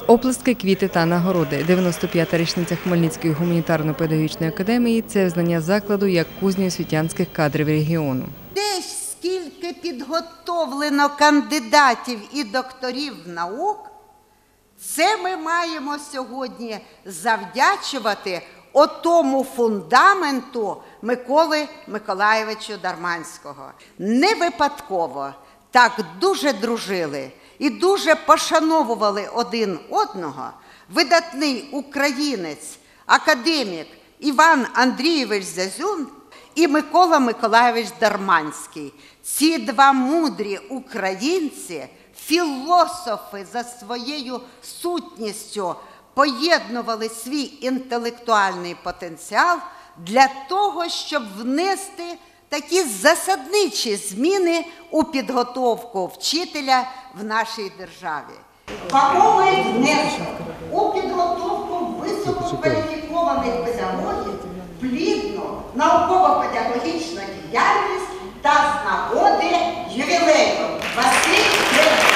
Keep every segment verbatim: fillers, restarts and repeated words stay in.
Оплески, квіти та нагороди. дев'яносто п'ята річниця Хмельницької гуманітарно-педагогічної академії – це визнання закладу як кузні освітянських кадрів регіону. Десь скільки підготовлено кандидатів і докторів наук, це ми маємо сьогодні завдячувати отому фундаменту Миколи Миколайовичу Дарманського. Не випадково так дуже дружили і дуже пошановували один одного видатний українець, академік Іван Андрійович Зязюн і Микола Миколайович Дарманський. Ці два мудрі українці, філософи за своєю сутністю, поєднували свій інтелектуальний потенціал для того, щоб внести такі засадничі зміни у підготовку вчителя в нашій державі. Вагомий внесок у підготовку висококваліфікованих педагогів, плідну науково-педагогічну діяльність та з нагоди ювілею. Василь Кривенко.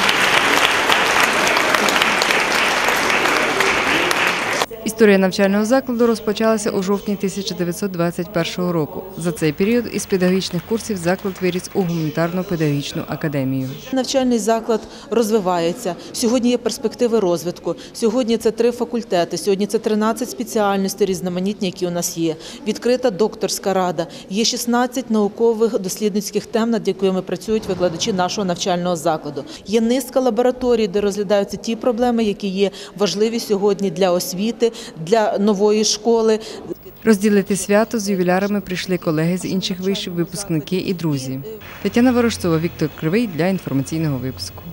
Історія навчального закладу розпочалася у жовтні тисяча дев'ятсот двадцять першого року. За цей період із педагогічних курсів заклад виріс у гуманітарно-педагогічну академію. Навчальний заклад розвивається. Сьогодні є перспективи розвитку. Сьогодні це три факультети, сьогодні це тринадцять спеціальностей різноманітні, які у нас є. Відкрита докторська рада. Є шістнадцять наукових дослідницьких тем, над якими працюють викладачі нашого навчального закладу. Є низка лабораторій, де розглядаються ті проблеми, які є важливі сьогодні для освіти, для нової школи. Розділити свято з ювілярами прийшли колеги з інших вишів, випускники і друзі. Тетяна Ворожцова, Віктор Кривий для інформаційного випуску.